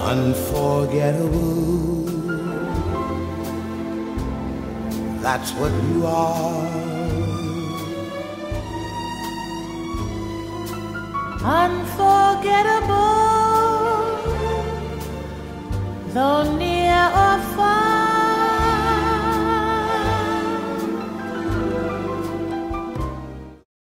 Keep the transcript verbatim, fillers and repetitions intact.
unforgettable. That's what you are. Unforgettable, though near or far.